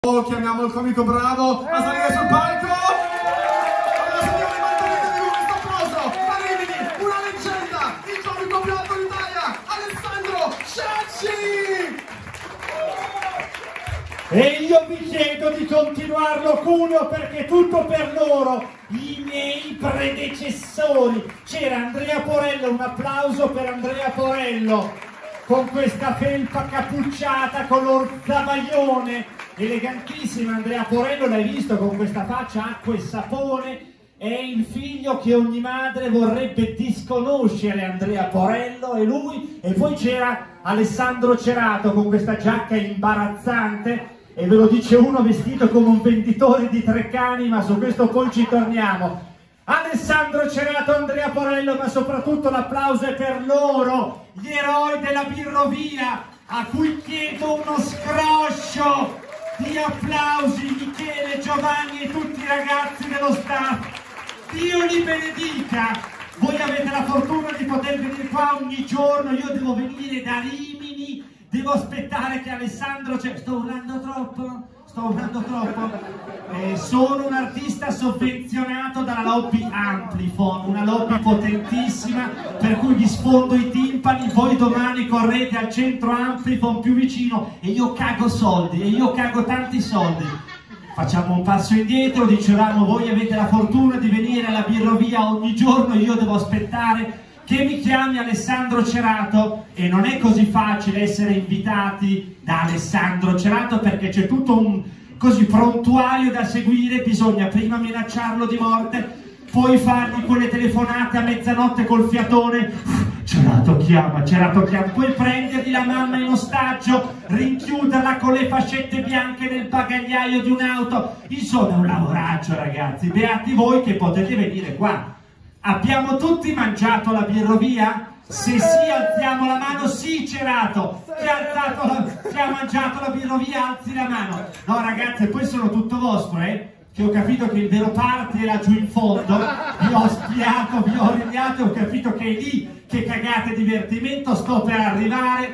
Chiamiamo il comico bravo a salire sul palco. Allora, signori, mantenete di questo applauso a Rimini, una leggenda, il comico più alto d'Italia, Alessandro Ciacci! E io vi chiedo di continuarlo, Cuneo, perché tutto per loro, i miei predecessori. C'era Andrea Porello, un applauso per Andrea Porello, con questa felpa cappucciata color zavaglione, elegantissima. Andrea Porello, l'hai visto, con questa faccia acqua e sapone, è il figlio che ogni madre vorrebbe disconoscere, Andrea Porello, e lui. E poi c'era Alessandro Cerato con questa giacca imbarazzante, e ve lo dice uno vestito come un venditore di Treccani, ma su questo poi ci torniamo. Alessandro Cerato, Andrea Porello, ma soprattutto l'applauso è per loro, gli eroi della birrovia, a cui chiedo uno scroscio di applausi. Michele, Giovanni e tutti i ragazzi dello staff, Dio li benedica. Voi avete la fortuna di poter venire qua ogni giorno, io devo venire da Rimini, devo aspettare che Alessandro... Sto urlando troppo? Sto urlando troppo? Sono un artista sovvenzionato dalla lobby Amplifon, una lobby potentissima, per cui vi sfondo i timpani, voi domani correte al centro Amplifon più vicino e io cago soldi, e io cago tanti soldi. Facciamo un passo indietro, dicevamo, voi avete la fortuna di venire alla birrovia ogni giorno, io devo aspettare che mi chiami Alessandro Cerato, e non è così facile essere invitati da Alessandro Cerato, perché c'è tutto un così prontuario da seguire. Bisogna prima minacciarlo di morte, poi fargli quelle telefonate a mezzanotte col fiatone, Cerato chiama, poi prendergli la mamma in ostaggio, rinchiuderla con le fascette bianche nel bagagliaio di un'auto. Insomma, è un lavoraccio, ragazzi. Beati voi che potete venire qua. Abbiamo tutti mangiato la birrovia? Se sì, alziamo la mano. Sì, Cerato, chi ha mangiato la birrovia, alzi la mano. No, ragazzi, poi sono tutto vostro, che ho capito che il vero party è laggiù in fondo. Vi ho spiato, vi ho regnato, ho capito che è lì che cagate divertimento. Sto per arrivare.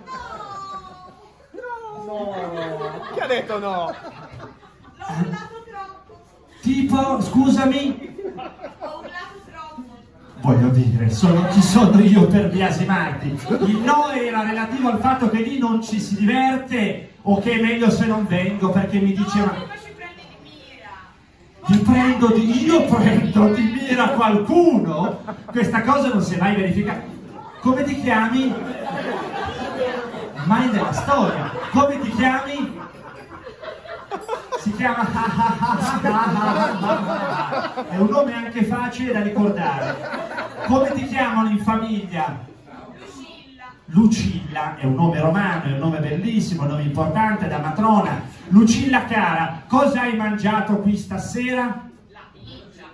No, chi ha detto no? L'ho urlato troppo. Tipo, scusami? Ho urlato troppo. Voglio dire, chi sono io per biasimarti? Il no era relativo al fatto che lì non ci si diverte, o che è meglio se non vengo, perché mi diceva... No, ci prendi di mira. Io prendo di mira qualcuno? Questa cosa non si è mai verificata. Come ti chiami? Mai nella storia. Come ti chiami? Si chiama è un nome anche facile da ricordare. Come ti chiamano in famiglia? Lucilla. Lucilla è un nome romano, è un nome bellissimo, un nome importante, da matrona. Lucilla cara, cosa hai mangiato qui stasera? La pizza,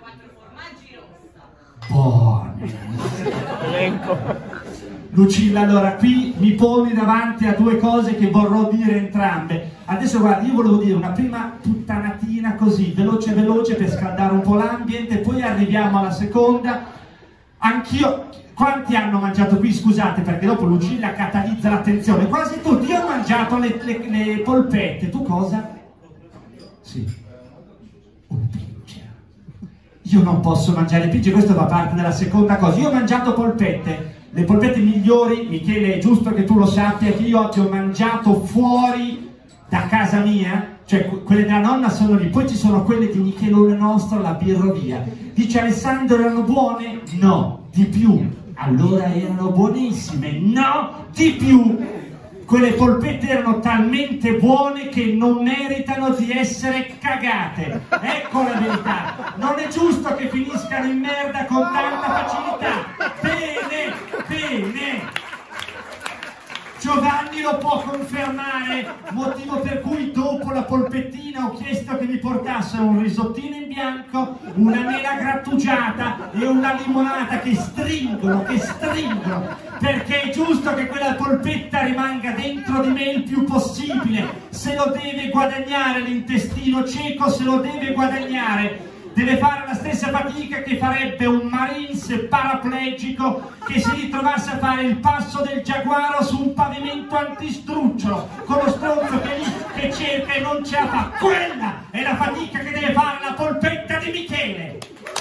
4 formaggi rossa. Buone. Elenco. Lucilla, allora qui mi poni davanti a due cose che vorrò dire entrambe. Adesso guarda, io volevo dire una prima puttanatina così, veloce veloce, per scaldare un po' l'ambiente, poi arriviamo alla seconda. Anch'io, quanti hanno mangiato qui, scusate, perché dopo Lucilla catalizza l'attenzione, quasi tutti. Io ho mangiato le polpette, tu cosa? Sì, un pincher. Io non posso mangiare pincher, questo fa parte della seconda cosa. Io ho mangiato polpette. Le polpette migliori, Michele, è giusto che tu lo sappia, che io ho mangiato fuori da casa mia, cioè quelle della nonna sono lì, poi ci sono quelle di Michelone nostro, la birrovia. Dice Alessandro, erano buone? No, di più. Allora erano buonissime? No, di più. Quelle polpette erano talmente buone che non meritano di essere cagate. Ecco la verità. Non è giusto che finiscano in merda con tanta facilità. Bene, bene. Giovanni lo può confermare, motivo per cui dopo la polpettina ho chiesto che mi portassero un risottino in bianco, una mela grattugiata e una limonata che stringono, perché è giusto che quella polpetta rimanga dentro di me il più possibile. Se lo deve guadagnare l'intestino cieco, se lo deve guadagnare. Deve fare la stessa fatica che farebbe un Marines paraplegico che si ritrovasse a fare il passo del giaguaro su un pavimento antistrucciolo, con lo stronzo che che cerca e non ce la fa. Quella è la fatica che deve fare la polpetta di Michele.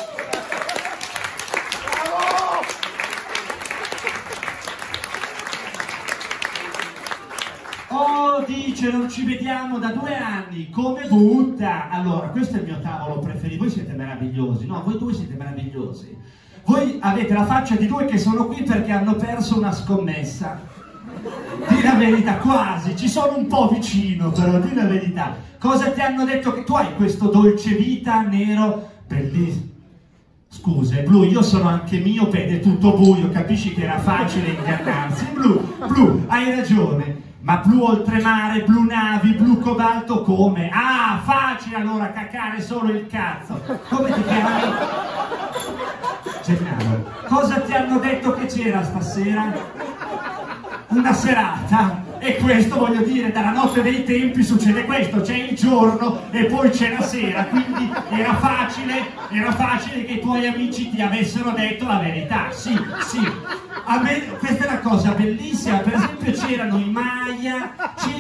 Oh, dice, non ci vediamo da 2 anni, come butta? Allora, questo è il mio tavolo preferito, voi siete meravigliosi, no, voi due siete meravigliosi. Voi avete la faccia di due che sono qui perché hanno perso una scommessa. Dì la verità, quasi, ci sono un po' vicino, però dì la verità. Cosa ti hanno detto? Che tu hai questo dolce vita nero, bellissimo. Scusa, Blu, io sono anche miope ed è tutto buio, capisci che era facile ingannarsi. Blu, hai ragione. Ma blu oltremare, blu navi, blu cobalto come? Ah, facile allora, cacare solo il cazzo. Come ti chiami? Gennaro, cosa ti hanno detto che c'era stasera? Una serata? E questo, voglio dire, dalla notte dei tempi succede questo, c'è il giorno e poi c'è la sera, quindi era facile che i tuoi amici ti avessero detto la verità, sì. A me, questa è una cosa bellissima, per esempio c'erano i Maya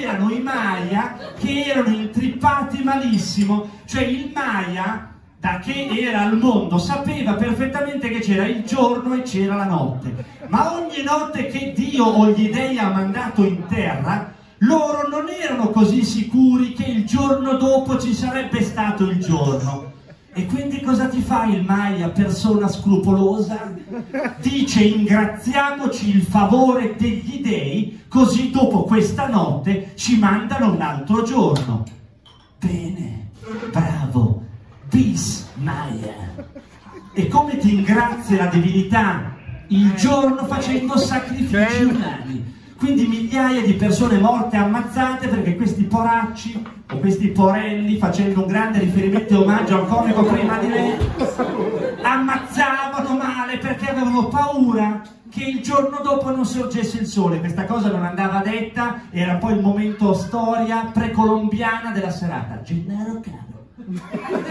che erano intrippati malissimo, cioè il Maya, da che era al mondo, sapeva perfettamente che c'era il giorno e c'era la notte, ma ogni notte che Dio o gli dei ha mandato in terra, loro non erano così sicuri che il giorno dopo ci sarebbe stato il giorno. E quindi cosa ti fa il Maya, persona scrupolosa? Dice: ingraziamoci il favore degli dei, così dopo questa notte ci mandano un altro giorno. Bene, bravo, bis Maya. E come ti ingrazia la divinità? Il giorno facendo sacrifici umani. Quindi migliaia di persone morte ammazzate perché questi poracci o questi porelli, facendo un grande riferimento e omaggio al comico prima di lei, ammazzavano male perché avevano paura che il giorno dopo non sorgesse il sole. Questa cosa non andava detta, era poi il momento storia precolombiana della serata. Gennaro caro,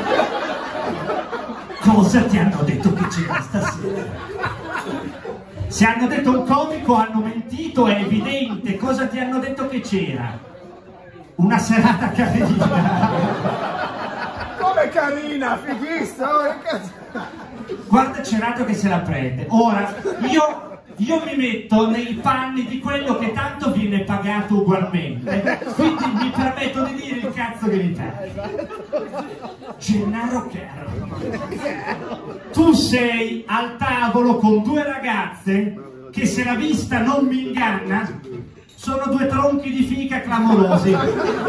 cosa ti hanno detto che c'era stasera? Se hanno detto un comico hanno mentito, è evidente. Cosa ti hanno detto che c'era? Una serata carina. Come carina, fighissima. Guarda Cerato che se la prende. Ora, io mi metto nei panni di quello che tanto viene pagato ugualmente, quindi mi permetto di dire il cazzo che mi pare. Gennaro caro, tu sei al tavolo con 2 ragazze che, se la vista non mi inganna, sono 2 tronchi di fica clamorosi.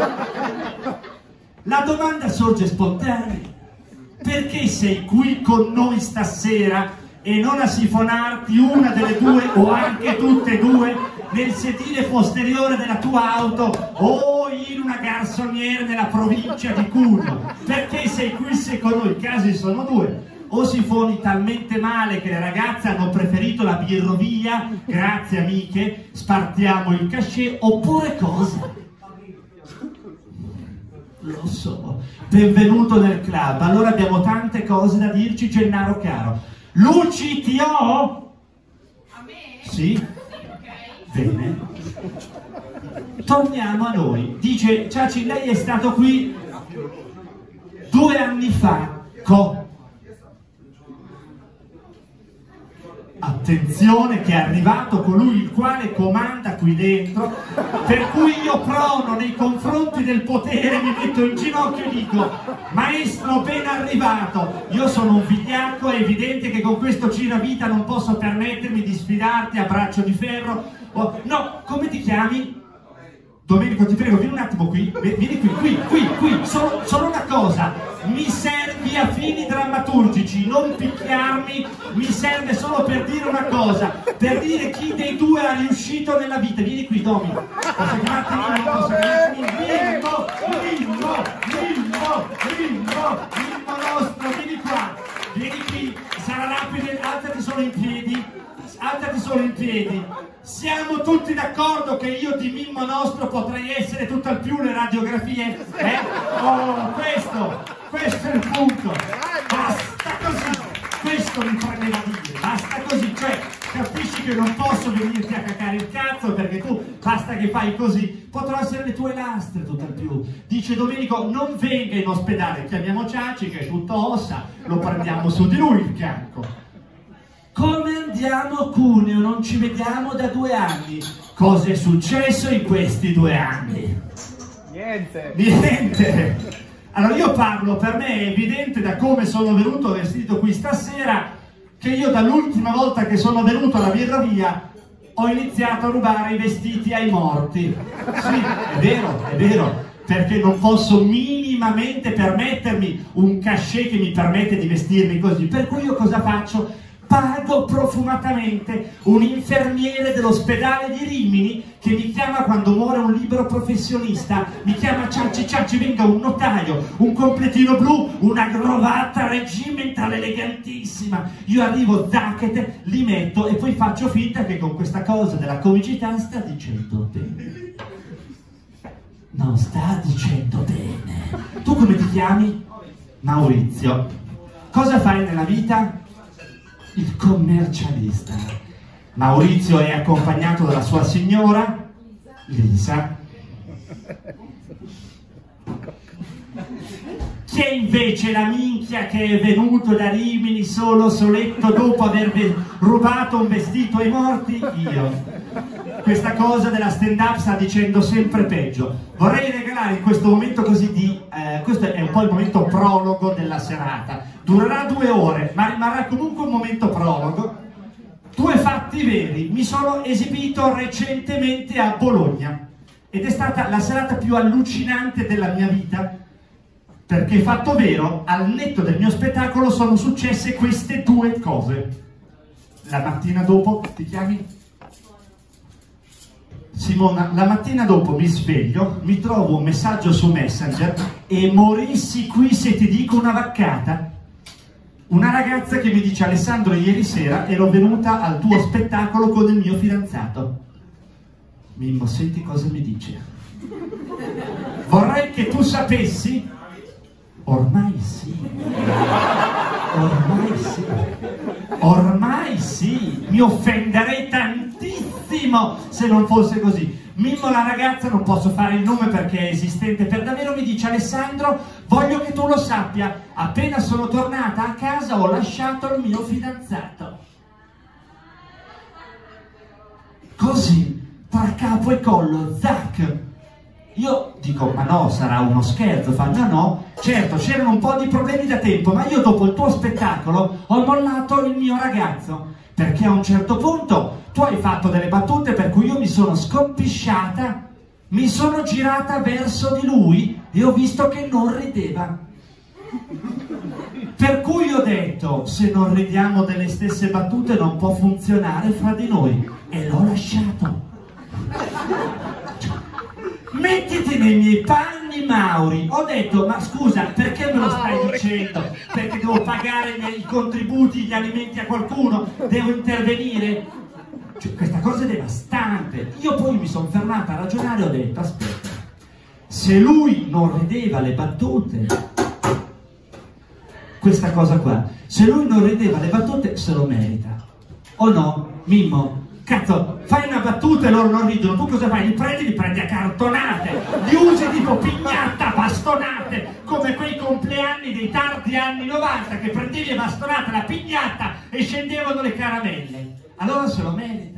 La domanda sorge spontanea: perché sei qui con noi stasera e non a sifonarti una delle 2 o anche tutte e 2 nel sedile posteriore della tua auto o in una garçonniere nella provincia di Cuneo? Perché sei qui se con noi? I casi sono 2: o sifoni talmente male che le ragazze hanno preferito la birrovia, grazie amiche, spartiamo il cachet, oppure cosa? Lo so, benvenuto nel club. Allora abbiamo tante cose da dirci, Gennaro caro. Luci, ti ho? A me? Sì? Ok. Bene. Torniamo a noi. Dice Ciaci, lei è stato qui 2 anni fa. Attenzione che è arrivato colui il quale comanda qui dentro, per cui io prono nei confronti del potere, mi metto in ginocchio e dico: maestro ben arrivato. Io sono un vigliacco, è evidente che con questo giravita non posso permettermi di sfidarti a braccio di ferro. No, come ti chiami? Domenico, ti prego, vieni un attimo qui, vieni qui, solo una cosa, mi servi a fini drammaturgici, non picchiarmi, mi serve solo per dire una cosa, per dire chi dei 2 è riuscito nella vita. Vieni qui, Domenico, posso chiamarti Mimmo nostro, vieni qua, vieni qui, sarà rapido, alzati solo in piedi. Siamo tutti d'accordo che io di Mimmo nostro potrei essere tutt'al più le radiografie? Oh, questo è il punto. Basta così. Questo mi premeva dire. Basta così. Cioè, capisci che non posso venirti a cacare il cazzo perché tu basta che fai così, potrò essere le tue lastre tutt'al più. Dice Domenico, non venga in ospedale, chiamiamo Ciaci che è tutto ossa, lo prendiamo su di lui il fianco. Come andiamo Cuneo? Non ci vediamo da 2 anni. Cosa è successo in questi 2 anni? Niente. Niente. Allora io parlo, per me è evidente da come sono venuto vestito qui stasera che io dall'ultima volta che sono venuto alla birreria ho iniziato a rubare i vestiti ai morti. Sì, è vero, perché non posso minimamente permettermi un cachet che mi permette di vestirmi così. Per cui io cosa faccio? Pago profumatamente un infermiere dell'ospedale di Rimini che mi chiama quando muore un libero professionista, mi chiama Ciaci, venga un notaio, un completino blu, una grovata regimental elegantissima. Io arrivo, zacchete, li metto e poi faccio finta che con questa cosa della comicità sta dicendo bene. Non sta dicendo bene. Tu come ti chiami? Maurizio. Cosa fai nella vita? Il commercialista. Maurizio è accompagnato dalla sua signora Lisa. Chi è invece la minchia che è venuto da Rimini soletto dopo aver rubato un vestito ai morti? Io. Questa cosa della stand up sta dicendo sempre peggio. Vorrei regalare in questo momento così questo è un po' il momento prologo della serata, durerà 2 ore ma rimarrà comunque un momento prologo. 2 fatti veri. Mi sono esibito recentemente a Bologna ed è stata la serata più allucinante della mia vita, perché fatto vero, al netto del mio spettacolo sono successe queste 2 cose. La mattina dopo, ti chiami? Simona, la mattina dopo mi sveglio, mi trovo un messaggio su Messenger e morissi qui se ti dico una vaccata. Una ragazza che mi dice: Alessandro, ieri sera ero venuta al tuo spettacolo con il mio fidanzato. Mimmo, senti cosa mi dice? Vorrei che tu sapessi. Ormai sì. Ormai sì, mi offenderei tantissimo se non fosse così. Mimmo, la ragazza, non posso fare il nome perché è esistente per davvero, mi dice: Alessandro, voglio che tu lo sappia, appena sono tornata a casa ho lasciato il mio fidanzato. Così, tra capo e collo, zac. Io dico: ma no, sarà uno scherzo. Fa: no, certo, c'erano un po' di problemi da tempo, ma io dopo il tuo spettacolo ho mollato il mio ragazzo, perché a un certo punto tu hai fatto delle battute per cui io mi sono scompisciata, mi sono girata verso di lui e ho visto che non rideva. Per cui ho detto: se non ridiamo delle stesse battute non può funzionare fra di noi, e l'ho lasciato. Mettiti nei miei panni, Mauri. Ho detto: ma scusa, perché me lo stai dicendo? Perché devo pagare i contributi, gli alimenti a qualcuno? Devo intervenire? Cioè, questa cosa è devastante. Io poi mi sono fermata a ragionare e ho detto: aspetta, se lui non rideva le battute, questa cosa qua, se lui non rideva le battute se lo merita. O no, Mimmo? Cazzo, fai una battuta e loro non ridono, tu cosa fai? Li prendi a cartonate, li usi tipo pignatta, bastonate, come quei compleanni dei tardi anni 90 che prendevi e bastonate la pignatta e scendevano le caramelle. Allora se lo merita.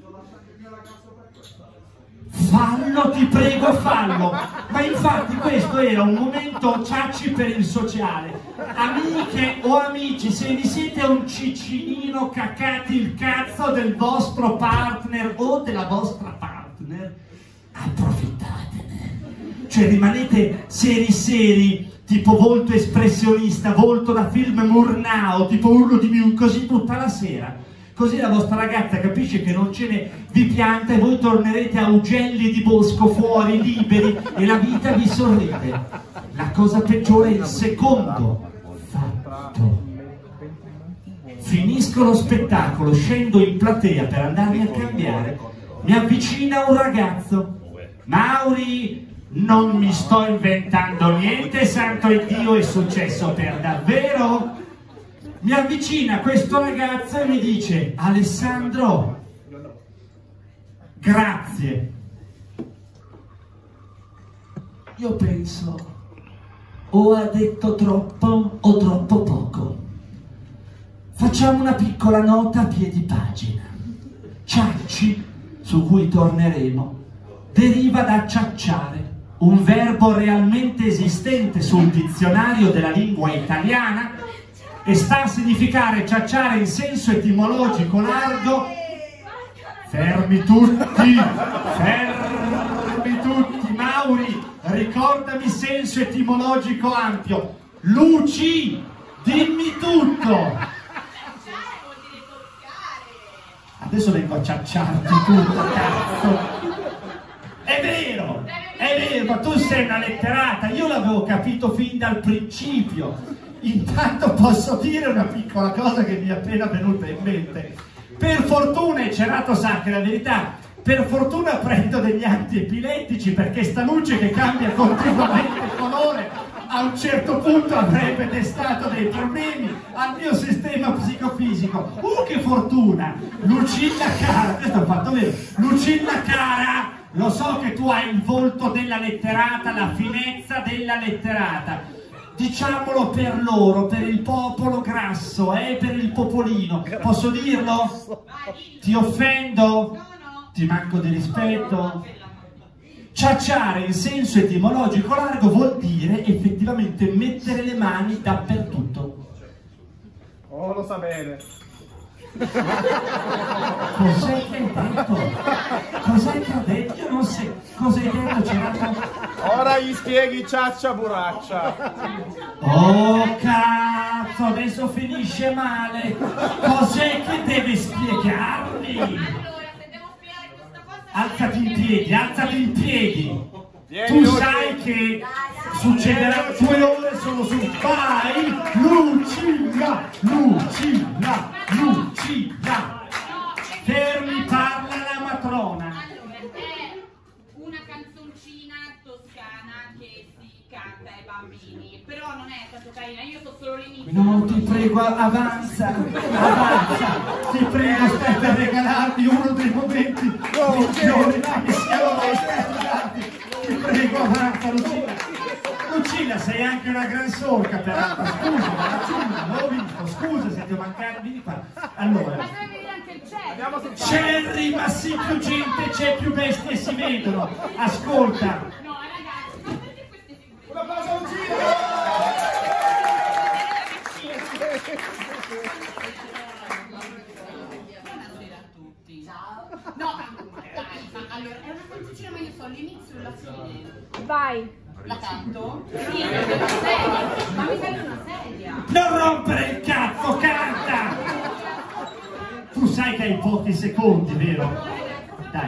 Fallo, ti prego, fallo. Ma infatti questo era un momento Ciacci per il sociale. Amiche o amici, se vi siete un ciccinino cacati il cazzo del vostro partner o della vostra partner, approfittatene. Cioè rimanete seri, tipo volto espressionista, volto da film Murnau, tipo urlo di Mew, così tutta la sera. Così la vostra ragazza capisce che non ce ne vi pianta e voi tornerete a ugelli di bosco fuori, liberi, e la vita vi sorride. La cosa peggiore è il secondo fatto. Finisco lo spettacolo, scendo in platea per andarmi a cambiare, mi avvicina un ragazzo. Mauri, non mi sto inventando niente, santo Dio, è successo per davvero. Mi avvicina questo ragazzo e mi dice: Alessandro, Grazie. Io penso, o ha detto troppo o troppo poco. Facciamo una piccola nota a piedi pagina. Ciacci, su cui torneremo, deriva da ciacciare, un verbo realmente esistente sul dizionario della lingua italiana e sta a significare ciacciare in senso etimologico largo. Fermi tutti, Mauri, ricordami senso etimologico ampio. Luci, dimmi tutto. Adesso vengo a ciacciarti tutto, cazzo. È vero, ma tu sei una letterata, io l'avevo capito fin dal principio. Intanto posso dire una piccola cosa che mi è appena venuta in mente. Per fortuna, e Cerato sa che è la verità, per fortuna prendo degli antiepilettici, perché sta luce che cambia continuamente colore a un certo punto avrebbe destato dei problemi al mio sistema psicofisico. Che fortuna! Lucilla cara, questo ho fatto vero. Lucilla cara, lo so che tu hai il volto della letterata, la finezza della letterata. Diciamolo per loro, per il popolo grasso, per il popolino. Posso dirlo? Ti offendo? Ti manco di rispetto? Ciacciare in senso etimologico largo vuol dire effettivamente mettere le mani dappertutto. Oh, lo sa bene. Cos'è che hai detto? Cos'è che ho detto? Io non so. Cosa hai detto, Cerato? Ora gli spieghi ciaccia buraccia. Oh cazzo, adesso finisce male. Cos'è che deve spiegarmi? Allora, se devo spiegare questa cosa... Alzati in piedi. Vieni, Tu Luci. sai che succederà 2 ore solo su... Vai, Lucilla. Fermi, parla la matrona. Allora, è una canzoncina toscana che si canta ai bambini, però non è tanto carina, io so solo l'inizio. No, ti prego, avanza. Ti prego, stai per regalarmi uno dei momenti migliori della missione. Ti prego, avanza, Lucilla, sei anche una gran sorca, peraltro. Scusa, non l'ho visto. Scusa se ti ho mancato, vieni qua. Allora. Ma deve vedere anche il cielo. Andiamo sul palco. Cherry, ma sì, più gente c'è, più bestie si vedono. Ascolta. No, ragazzi, ma perché queste figure? Un applauso a Lucilla. Buonasera a tutti. Ciao. No, allora, è una canzoncina, ma io so l'inizio e la fine. Vai. La canto? Sì, è una sedia. Ma mi serve una sedia. Non rompere il cazzo, canta! Tu sai che hai pochi secondi, vero? Dai.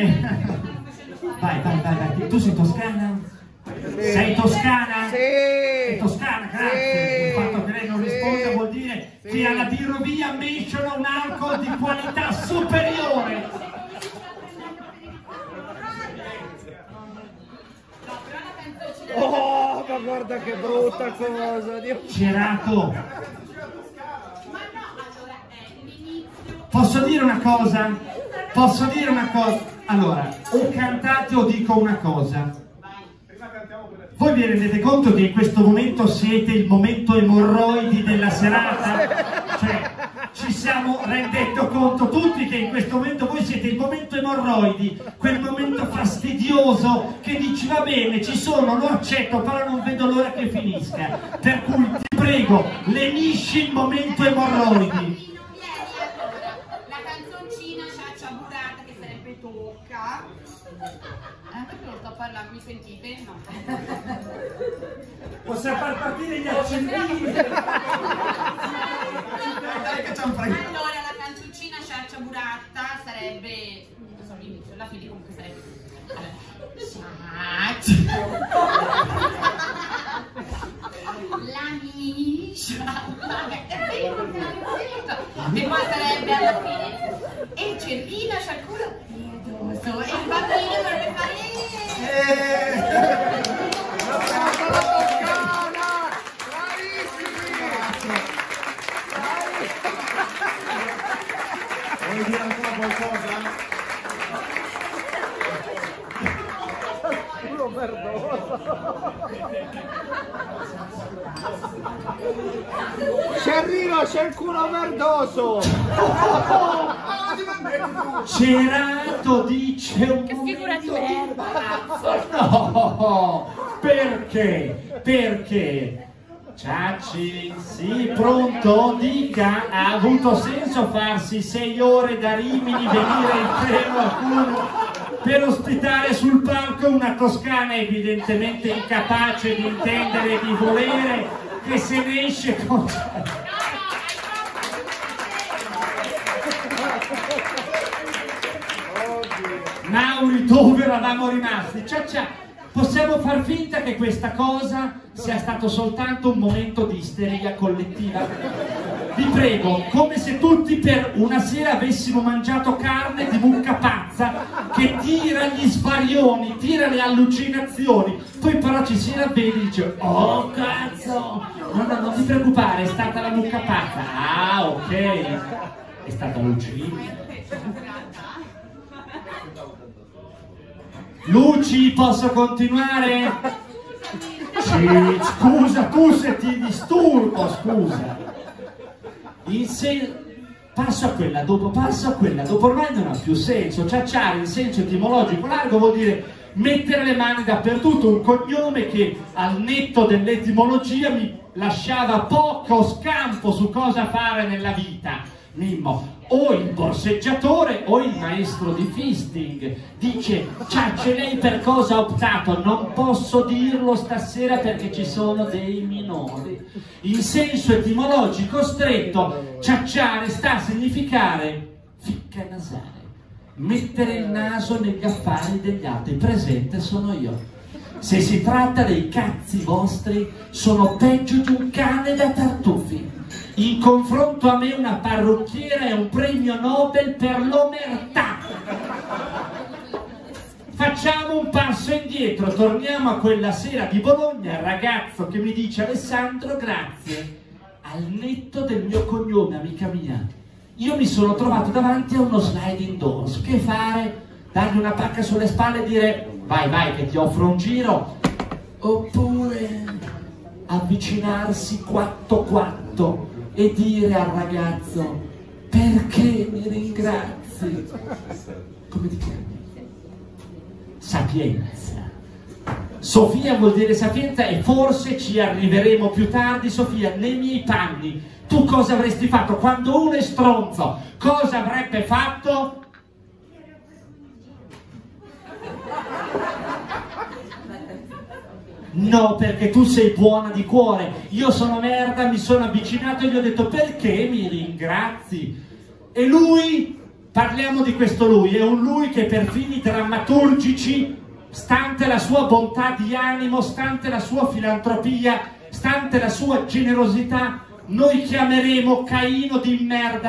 Vai. Tu sei toscana? Sei toscana? Sì. Sei toscana, grazie. Il fatto che lei non risponda vuol dire che alla birrovia menciono un alcol di qualità superiore. Oh, ma guarda che brutta cosa. Dio. Cerato, Ma no, allora è l'inizio. posso dire una cosa? Allora, o cantate o dico una cosa. Voi vi rendete conto che in questo momento siete il momento emorroidi della serata? Cioè, ci siamo rendendo conto tutti che in questo momento voi siete il momento emorroidi, quel momento fastidioso che dici va bene, ci sono, lo accetto, però non vedo l'ora che finisca. Per cui ti prego, lenisci il momento emorroidi. Non vieni allora. La canzoncina ciaccia burata che sarebbe tocca. Perché non sto parlando, mi sentite? No. Possiamo far partire gli accendini. Dai che c'è un frego. Allora la canzoncina ciaccia burata sarebbe, non so l'inizio, la fine comunque sarebbe. La miscia. È vero, non l'avevo detto. E poi sarebbe alla fine. E Cerrina c'ha il culo pietoso. E il bambino dovrebbe fare. Vuoi dire ancora qualcosa? Cerrino, c'è il culo verdoso! Cerato dice un Che figura di merda! No! Perché? Perché? Ciacci, sì, pronto? Dica, ha avuto senso farsi 6 ore da Rimini, venire in treno a Cuneo per ospitare sul palco una toscana evidentemente incapace di intendere e di volere, che se ne esce con... Mauri, dove eravamo rimasti? Ciaccia! Possiamo far finta che questa cosa sia stato soltanto un momento di isteria collettiva? Vi prego, come se tutti per una sera avessimo mangiato carne di mucca pazza che tira gli svarioni, tira le allucinazioni, poi però ci si ravvede e dice: oh cazzo! No, non ti preoccupare, è stata la mucca pazza. Ah, ok, è stata Luci. Luci, posso continuare? Sì, scusa tu se ti disturbo, scusa. Passo a quella dopo, ormai non ha più senso. Ciacciare in senso etimologico largo vuol dire mettere le mani dappertutto, un cognome che al netto dell'etimologia mi lasciava poco scampo su cosa fare nella vita. Mimmo, o il borseggiatore o il maestro di fisting. Dice: Ciacce, lei per cosa ha optato? Non posso dirlo stasera perché ci sono dei minori. In senso etimologico stretto, ciacciare sta a significare ficca nasare, mettere il naso negli affari degli altri. Presente sono io. Se si tratta dei cazzi vostri, sono peggio di un cane da tartufi. In confronto a me una parrucchiera è un premio Nobel per l'omertà. Facciamo un passo indietro, torniamo a quella sera di Bologna, il ragazzo che mi dice: Alessandro, grazie. Al netto del mio cognome, amica mia, io mi sono trovato davanti a uno sliding doors. Che fare? Dargli una pacca sulle spalle e dire: vai, vai, che ti offro un giro? Oppure avvicinarsi 4-4 e dire al ragazzo: perché mi ringrazi? Come ti chiami? Sapienza. Sofia vuol dire sapienza, e forse ci arriveremo più tardi. Sofia, nei miei panni tu cosa avresti fatto? Quando uno è stronzo, cosa avrebbe fatto? No, perché tu sei buona di cuore. Io sono merda, mi sono avvicinato e gli ho detto: perché mi ringrazi? E lui, parliamo di questo lui, è un lui che per fini drammaturgici, stante la sua bontà di animo, stante la sua filantropia, stante la sua generosità, noi chiameremo Caino di merda.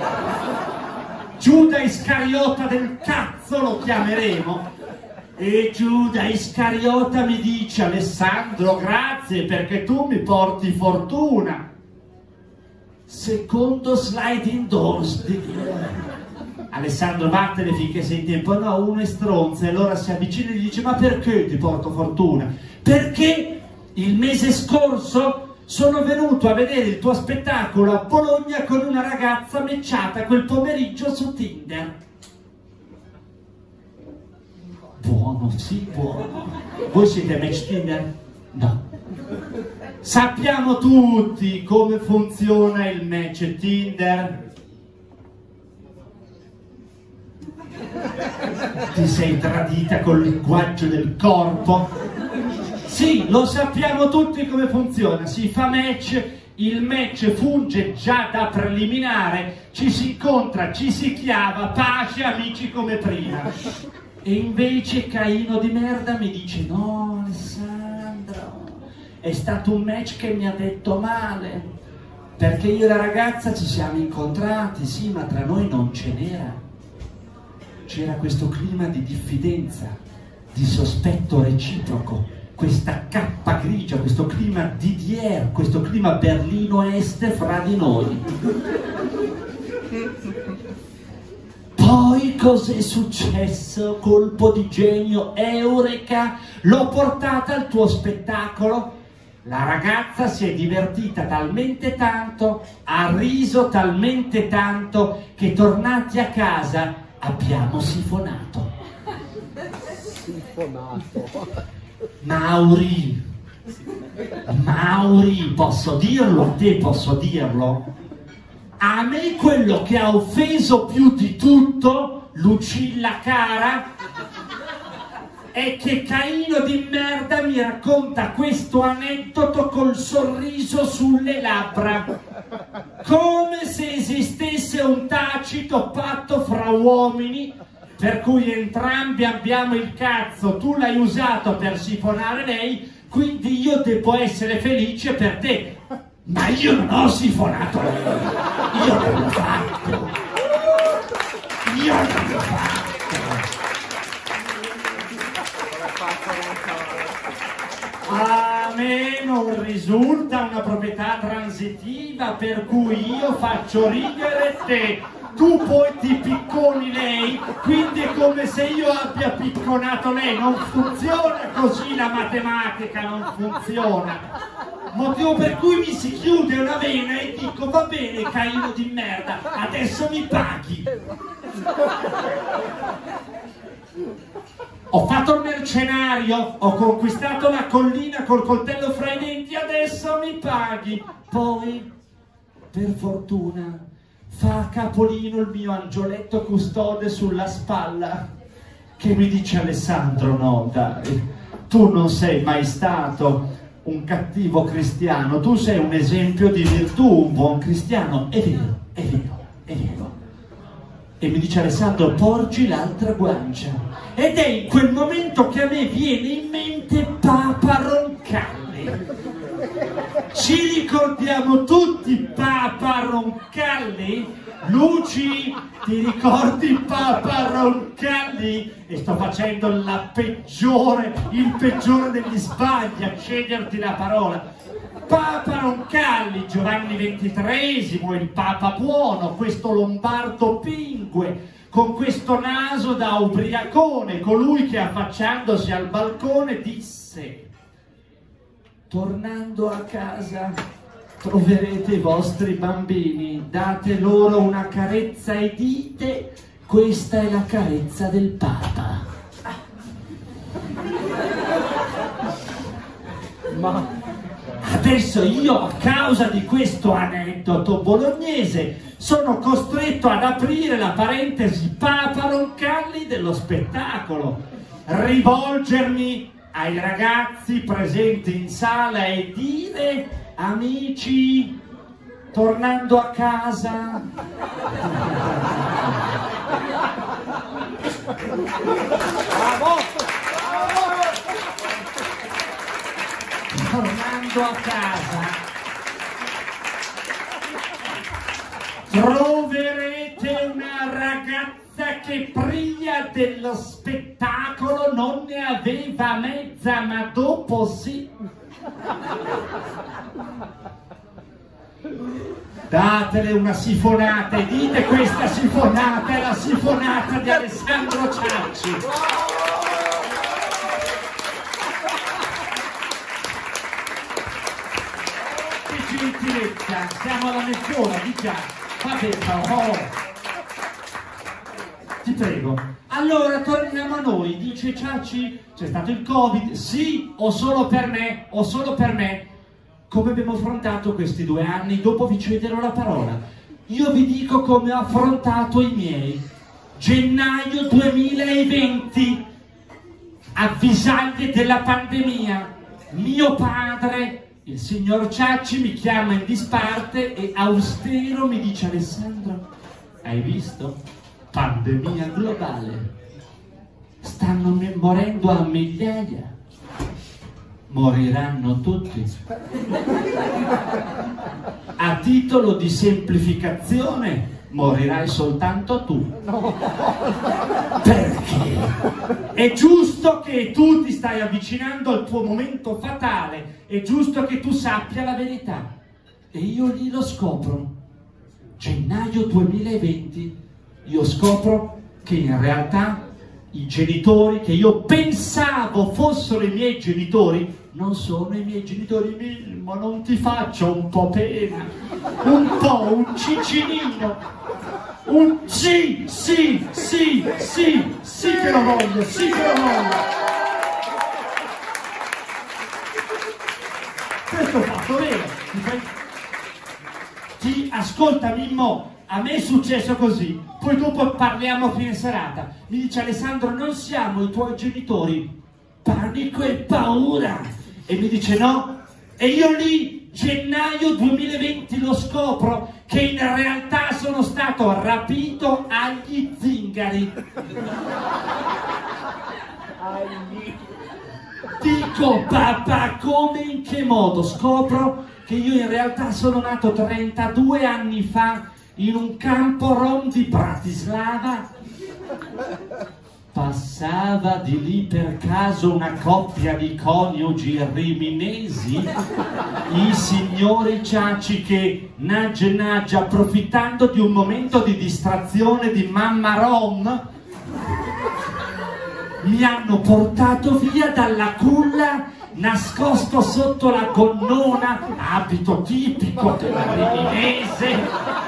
Giuda Iscariota del cazzo lo chiameremo. E Giuda Iscariota mi dice: Alessandro, grazie perché tu mi porti fortuna. Secondo sliding doors di Dio. Alessandro, vattene finché sei in tempo. No, uno è stronzo, e allora si avvicina e gli dice: ma perché ti porto fortuna? Perché il mese scorso sono venuto a vedere il tuo spettacolo a Bologna con una ragazza matchata quel pomeriggio su Tinder. Buono, sì, buono. Voi siete match Tinder? No. Sappiamo tutti come funziona il match Tinder. Ti sei tradita col linguaggio del corpo. Sì, lo sappiamo tutti come funziona. Si fa match, il match funge già da preliminare, ci si incontra, ci si chiama, pace, amici come prima. E invece Caino di merda mi dice: no, Alessandro, è stato un match che mi ha detto male, perché io e la ragazza ci siamo incontrati, sì, ma tra noi non ce n'era. C'era questo clima di diffidenza, di sospetto reciproco, questa cappa grigia, questo clima DDR, questo clima Berlino Est fra di noi. Poi cos'è successo? Colpo di genio, eureka, l'ho portata al tuo spettacolo, La ragazza si è divertita talmente tanto, ha riso talmente tanto, che tornati a casa abbiamo sifonato. Mauri, posso dirlo a te, posso dirlo? A me quello che ha offeso più di tutto, Lucilla cara, è che Caino di merda mi racconta questo aneddoto col sorriso sulle labbra, come se esistesse un tacito patto fra uomini per cui entrambi abbiamo il cazzo, tu l'hai usato per sifonare lei, quindi io devo essere felice per te. Ma io non ho sifonato lei, io non l'ho fatto, io non l'ho fatto. A me non risulta una proprietà transitiva per cui io faccio ridere te, tu poi ti picconi lei, quindi è come se io abbia picconato lei. Non funziona così, la matematica non funziona. Motivo per cui mi si chiude una vena e dico: va bene Caino di merda, adesso mi paghi. Ho fatto il mercenario, ho conquistato la collina col coltello fra i denti, adesso mi paghi. Poi, per fortuna, fa capolino il mio angioletto custode sulla spalla, che mi dice: Alessandro, no dai, tu non sei mai stato un cattivo cristiano, tu sei un esempio di virtù, un buon cristiano. È vero, è vero, è vero. E mi dice: Alessandro, porgi l'altra guancia. Ed è in quel momento che a me viene in mente Papa Roncalli. Ci ricordiamo tutti Papa Roncalli? Luci, ti ricordi Papa Roncalli? E sto facendo il peggiore degli sbagli a sceglierti la parola. Papa Roncalli, Giovanni XXIII, il Papa buono, questo lombardo pingue, con questo naso da ubriacone, colui che affacciandosi al balcone disse: tornando a casa troverete i vostri bambini, date loro una carezza e dite: questa è la carezza del Papa. Ma adesso io, a causa di questo aneddoto bolognese, sono costretto ad aprire la parentesi Papa Roncalli dello spettacolo, rivolgermi ai ragazzi presenti in sala e dire: amici, tornando a casa, tornando a casa troverete una ragazza che prima dello spettacolo non ne aveva mezza, ma dopo sì. Datele una sifonata e dite: questa sifonata è la sifonata di Alessandro Ciacci. Che gentilezza, siamo alla mezz'ora di già. Vabbè, ti prego. Allora torniamo a noi. Dice Ciacci: c'è stato il Covid? Sì, o solo per me, o solo per me. Come abbiamo affrontato questi 2 anni? Dopo vi cederò la parola. Io vi dico come ho affrontato i miei. Gennaio 2020, avvisaglie della pandemia. Mio padre, il signor Ciacci, mi chiama in disparte e austero mi dice: Alessandro, hai visto? Pandemia globale. Stanno morendo a migliaia. Moriranno tutti. A titolo di semplificazione, morirai soltanto tu. Perché? È giusto che tu ti stai avvicinando al tuo momento fatale, è giusto che tu sappia la verità. E io lì lo scopro. Gennaio 2020, io scopro che in realtà i genitori che io pensavo fossero i miei genitori non sono i miei genitori. Mimmo, non ti faccio un po' pena, un po', un ciccinino, un sì che lo voglio, sì che lo voglio. Questo fatto vero. Ascolta Mimmo, a me è successo così, poi dopo parliamo a fine serata. Mi dice: Alessandro, non siamo i tuoi genitori. Panico e paura. E mi dice: no. E io lì, gennaio 2020, lo scopro che in realtà sono stato rapito agli zingari. Dico: papà, come, in che modo? Scopro che io in realtà sono nato 32 anni fa in un campo rom di Bratislava. Passava di lì per caso una coppia di coniugi riminesi, i signori Ciacci, che nagge approfittando di un momento di distrazione di mamma rom, mi hanno portato via dalla culla, nascosto sotto la gonnona, abito tipico della riminese,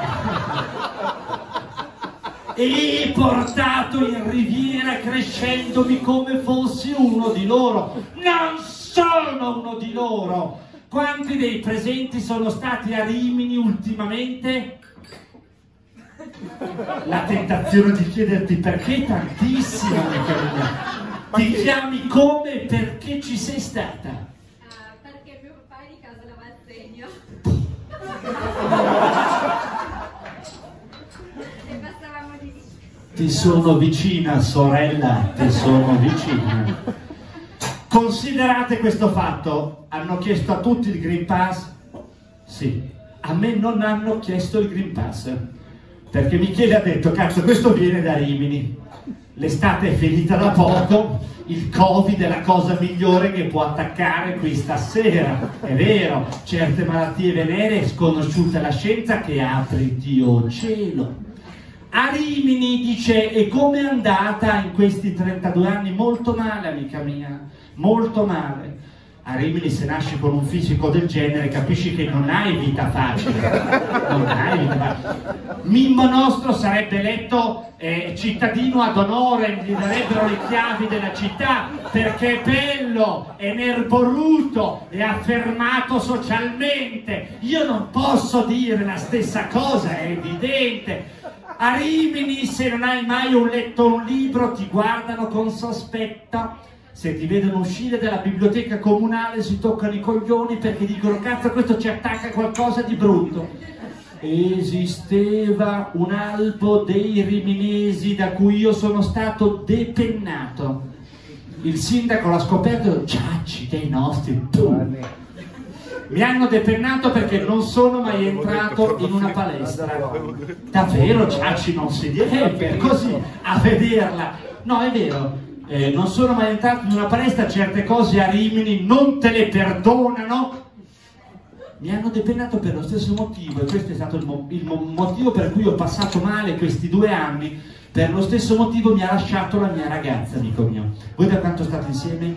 e portato in riviera crescendomi come fossi uno di loro. Non sono uno di loro. Quanti dei presenti sono stati a Rimini ultimamente? La tentazione di chiederti perché, tantissima, amica mia. Ti chiami come e perché ci sei stata? Perché mio papà è di casa lava il segno. E passavamo di lì. Ti sono vicina, sorella, ti sono vicina. Considerate questo fatto: hanno chiesto a tutti il Green Pass? Sì. A me non hanno chiesto il Green Pass, perché Michele ha detto: cazzo, questo viene da Rimini, l'estate è finita da poco, il Covid è la cosa migliore che può attaccare qui stasera. È vero, certe malattie venere sconosciute alla scienza che apri Dio cielo. A Rimini dice: e come è andata in questi 32 anni? Molto male, amica mia, molto male. A Rimini, se nasci con un fisico del genere, capisci che non hai vita facile. Non hai vita facile. Mimmo nostro sarebbe eletto cittadino ad onore, gli darebbero le chiavi della città, perché è bello, è nerboruto, è affermato socialmente. Io non posso dire la stessa cosa, è evidente. A Rimini, se non hai mai letto un libro, ti guardano con sospetto. Se ti vedono uscire dalla biblioteca comunale si toccano i coglioni, perché dicono: cazzo, questo ci attacca qualcosa di brutto. Esisteva un albo dei riminesi da cui io sono stato depennato. Il sindaco l'ha scoperto: Ciacci, dei nostri. Mi hanno depennato perché non sono mai entrato in una palestra. Davvero, Ciacci, non si direbbe così a vederla. No, è vero. Non sono mai entrato in una palestra, certe cose a Rimini non te le perdonano. Mi hanno depennato per lo stesso motivo, e questo è stato il motivo per cui ho passato male questi 2 anni. Per lo stesso motivo mi ha lasciato la mia ragazza, amico mio. Voi da quanto state insieme?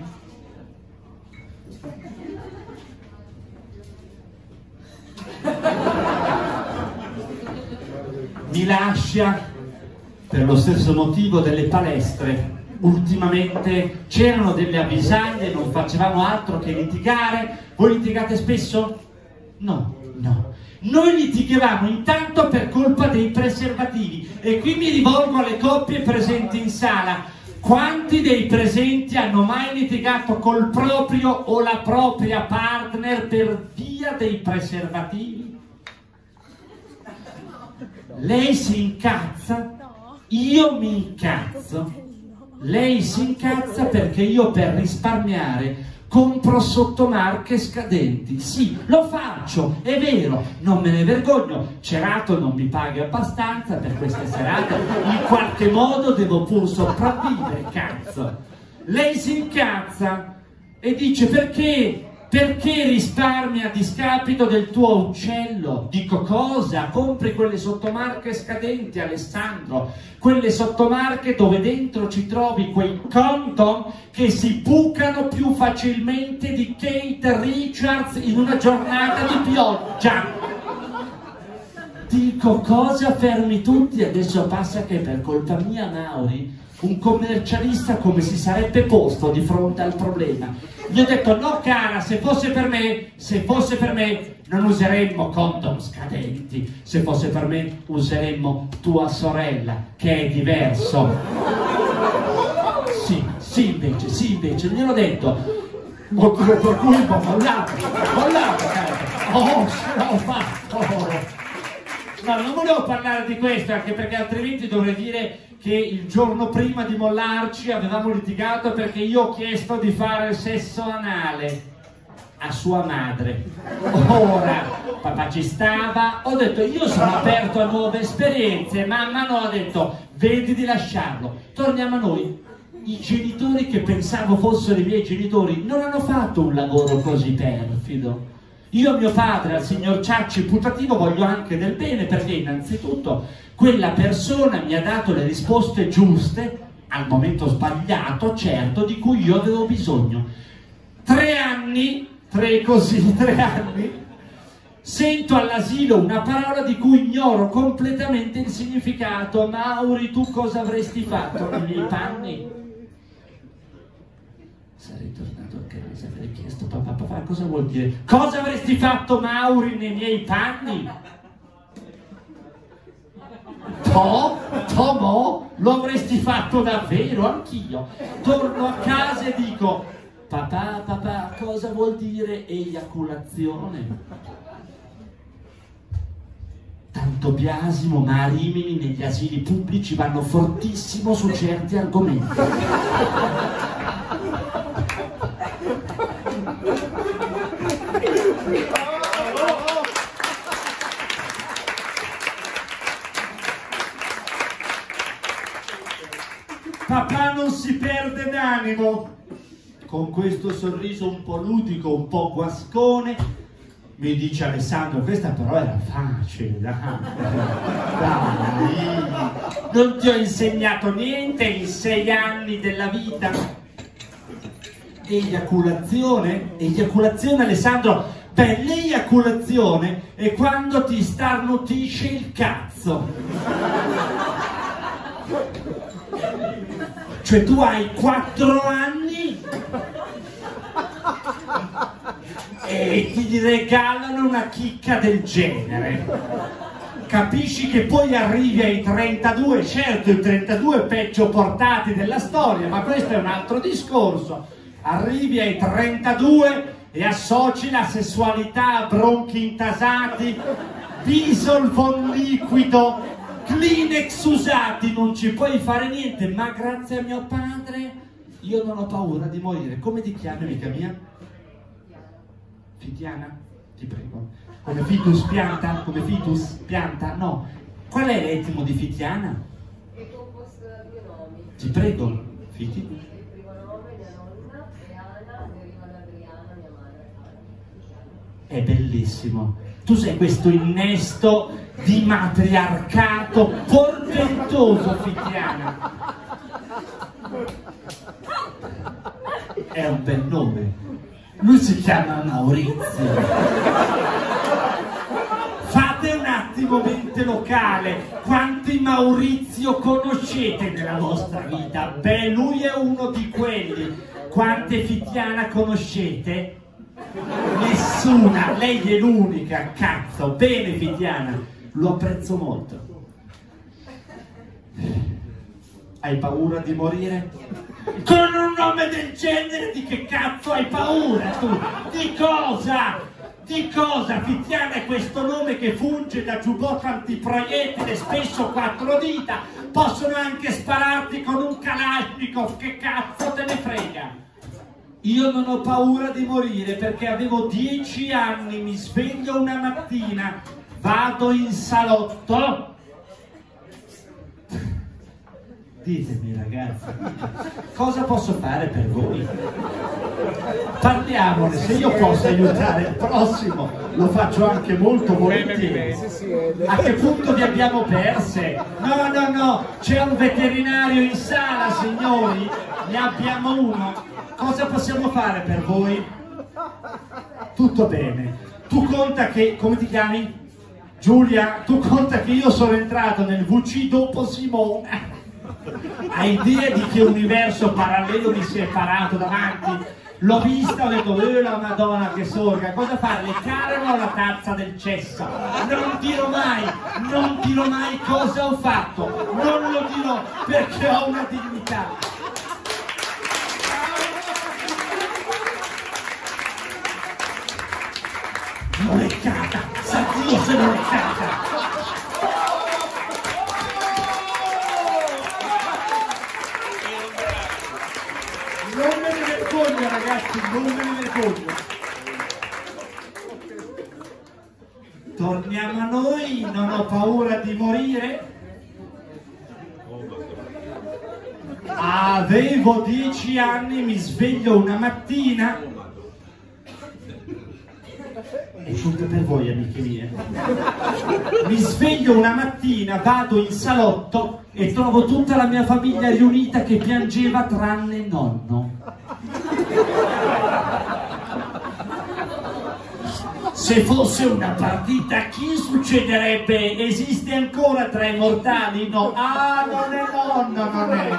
Mi lascia per lo stesso motivo delle palestre. Ultimamente c'erano delle avvisaglie, non facevamo altro che litigare. Voi litigate spesso? No, no. Noi litigavamo intanto per colpa dei preservativi, e qui mi rivolgo alle coppie presenti in sala. Quanti dei presenti hanno mai litigato col proprio o la propria partner per via dei preservativi? Lei si incazza, io mi incazzo. Lei si incazza perché io, per risparmiare, compro sottomarche scadenti. Sì, lo faccio, è vero, non me ne vergogno. Cerato non mi paga abbastanza per queste serate, in qualche modo devo pur sopravvivere, cazzo. Lei si incazza e dice: perché Perché risparmi a discapito del tuo uccello? Dico cosa? Compri quelle sottomarche scadenti, Alessandro, quelle sottomarche dove dentro ci trovi quei condom che si bucano più facilmente di Kate Richards in una giornata di pioggia. Dico cosa? Fermi tutti. Adesso passa che per colpa mia, Mauri, un commercialista come si sarebbe posto di fronte al problema. Gli ho detto no cara, se fosse per me non useremmo condom scadenti, se fosse per me useremmo tua sorella, che è diverso. Sì invece, gliel'ho detto. Motivo per cui mollato, cara. Oh, ce l'ho fatto. No, non volevo parlare di questo, anche perché altrimenti dovrei dire che il giorno prima di mollarci avevamo litigato perché io ho chiesto di fare sesso anale a sua madre. Ora, papà ci stava, ho detto io sono aperto a nuove esperienze, mamma no, ha detto vedi di lasciarlo, torniamo a noi. I genitori che pensavo fossero i miei genitori non hanno fatto un lavoro così perfido. Io a mio padre, al signor Ciacci putativo, voglio anche del bene, perché innanzitutto quella persona mi ha dato le risposte giuste al momento sbagliato, certo, di cui io avevo bisogno. 3 anni, sento all'asilo una parola di cui ignoro completamente il significato. Mauri, tu cosa avresti fatto nei miei panni? Sarei tornato a casa e avrei chiesto papà, cosa vuol dire? Cosa avresti fatto, Mauri, nei miei panni? Tomo, lo avresti fatto davvero, anch'io. Torno a casa e dico papà, cosa vuol dire eiaculazione? Tanto biasimo, ma a Rimini negli asili pubblici vanno fortissimo su certi argomenti. Papà non si perde d'animo. Con questo sorriso un po' ludico, un po' guascone, mi dice Alessandro, questa però era facile, dai. Non ti ho insegnato niente in 6 anni della vita. Eiaculazione, Alessandro? Beh, l'eiaculazione è quando ti starnutisce il cazzo. Cioè tu hai 4 anni e ti regalano una chicca del genere. Capisci che poi arrivi ai 32, certo i 32 peggio portati della storia, ma questo è un altro discorso. Arrivi ai 32 e associ la sessualità a bronchi intasati, Bisolvon liquido, Kleenex usati, non ci puoi fare niente, ma grazie a mio padre io non ho paura di morire. Come ti chiami, amica mia? Fitiana? Ti prego. Come Fitus pianta? Come Fitus pianta? No. Qual è l'etimo di Fitiana? È composto da 2 nomi. Ti prego, Fiti. Il primo nome, mia nonna, e Ana, deriva da Adriana, mia madre. È bellissimo. Tu sei questo innesto di matriarcato portentoso, Fitiana. È un bel nome. Lui si chiama Maurizio. Fate un attimo mente locale. Quanti Maurizio conoscete nella vostra vita? Beh, lui è uno di quelli. Quante Fitiana conoscete? Nessuna, lei è l'unica, cazzo. Bene Fitiana, lo apprezzo molto. Hai paura di morire? Con un nome del genere di che cazzo hai paura tu? Di cosa? Di cosa? Fitiana è questo nome che funge da giubbotto antiproiettile, spesso 4 dita. Possono anche spararti con un Kalashnikov, che cazzo te ne frega? Io non ho paura di morire perché avevo 10 anni, mi sveglio una mattina, vado in salotto Ditemi ragazzi, cosa posso fare per voi? Parliamone, se io posso aiutare il prossimo lo faccio anche molto volentieri. A che punto vi abbiamo perse? No, c'è un veterinario in sala, signori, ne abbiamo uno. Cosa possiamo fare per voi? Tutto bene. Tu conta che, come ti chiami? Giulia, tu conta che io sono entrato nel VC dopo Simone. Hai idea di che universo parallelo mi si è parato davanti? L'ho vista, ho detto, la Madonna che sorga, cosa fare? Le carano la tazza del cesso? Non dirò mai cosa ho fatto, non lo dirò perché ho una dignità. L'ho leccata, sa Dio se l'ho leccata! Non me ne vergogno ragazzi, non me ne vergogno. Torniamo a noi, non ho paura di morire. Avevo 10 anni, mi sveglio una mattina. È tutto per voi amiche mie. Mi sveglio una mattina, vado in salotto e trovo tutta la mia famiglia riunita che piangeva tranne nonno. Se fosse una partita a chi succederebbe? Esiste ancora tra i mortali? No. Ah, non è nonno, non è.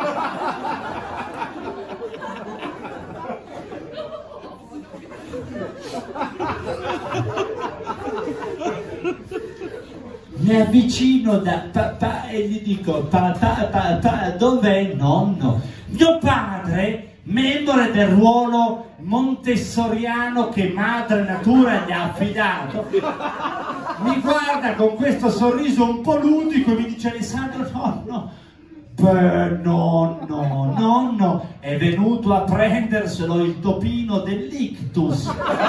Mi avvicino da papà e gli dico papà, dov'è nonno? Mio padre, memore del ruolo montessoriano che madre natura gli ha affidato, mi guarda con questo sorriso un po' ludico e mi dice: Alessandro, nonno, beh, nonno è venuto a prenderselo il topino dell'ictus.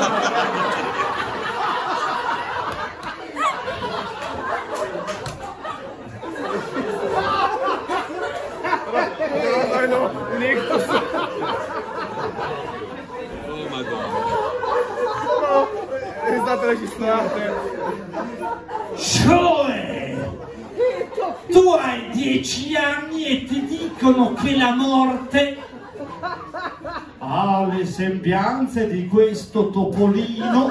Oh Madonna. No, è stato registrato. Cioè, tu hai 10 anni e ti dicono che la morte ha le sembianze di questo topolino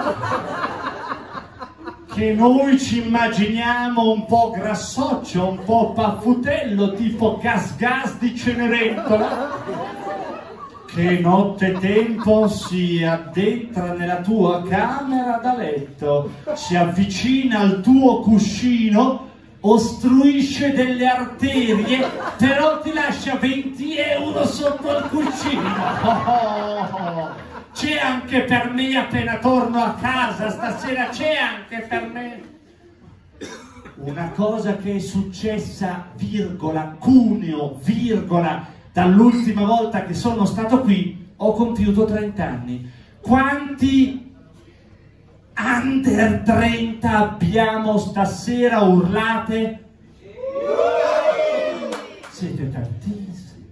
che noi ci immaginiamo un po' grassoccio, un po' paffutello, tipo gas di Cenerentola, che nottetempo si addentra nella tua camera da letto, si avvicina al tuo cuscino, ostruisce delle arterie, però ti lascia 20 euro sotto il cuscino. Oh. C'è anche per me appena torno a casa stasera, c'è anche per me. Una cosa che è successa, virgola, Cuneo, virgola, dall'ultima volta che sono stato qui, ho compiuto 30 anni. Quanti under 30 abbiamo stasera, urlate? Siete tantissimi.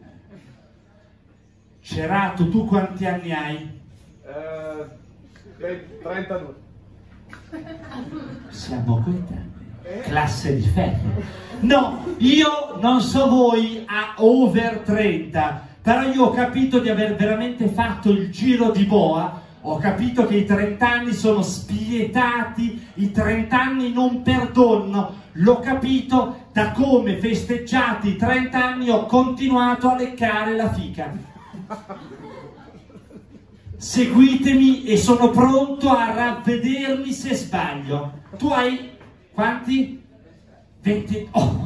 Cerato, tu quanti anni hai? 32. Siamo coetanei, classe di ferro. No, io non so voi a over 30, però io ho capito di aver veramente fatto il giro di boa, ho capito che i 30 anni sono spietati, i 30 anni non perdono, l'ho capito da come festeggiati i 30 anni ho continuato a leccare la fica. Seguitemi e sono pronto a ravvedermi se sbaglio. Tu hai quanti? 20. Oh.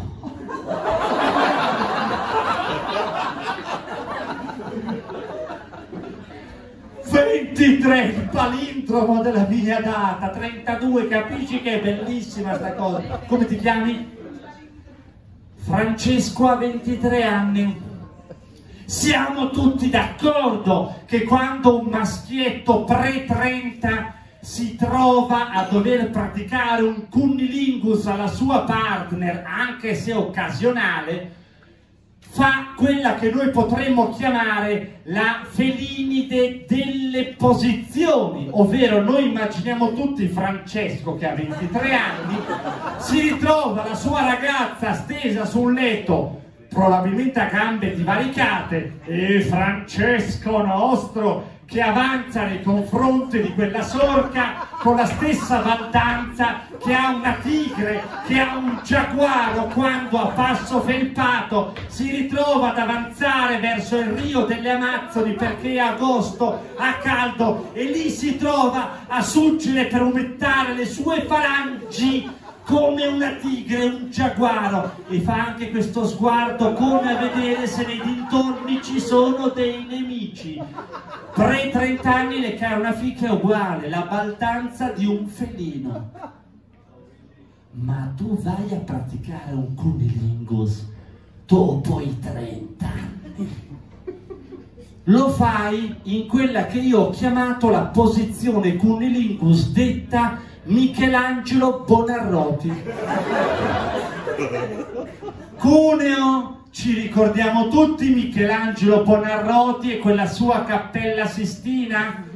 il palindromo della mia data, 32, capisci che è bellissima sta cosa. Come ti chiami? Francesco ha 23 anni. Siamo tutti d'accordo che quando un maschietto pre-30 si trova a dover praticare un cunnilingus alla sua partner, anche se occasionale, fa quella che noi potremmo chiamare la felinide delle posizioni, ovvero noi immaginiamo tutti Francesco che ha 23 anni, si ritrova la sua ragazza stesa sul letto, probabilmente a gambe divaricate, e Francesco nostro che avanza nei confronti di quella sorca con la stessa baldanza che ha una tigre, che ha un giaguaro quando a passo felpato si ritrova ad avanzare verso il Rio delle Amazzoni perché è agosto, ha caldo, e lì si trova a suggere per umettare le sue falangi come una tigre, un giaguaro, e fa anche questo sguardo come a vedere se nei dintorni ci sono dei nemici. Pre 30 anni le cade una fica uguale, la baldanza di un felino. Ma tu vai a praticare un cunnilingus dopo i 30 anni. Lo fai in quella che io ho chiamato la posizione cunnilingus detta Michelangelo Buonarroti. Cuneo, ci ricordiamo tutti Michelangelo Buonarroti e quella sua Cappella Sistina?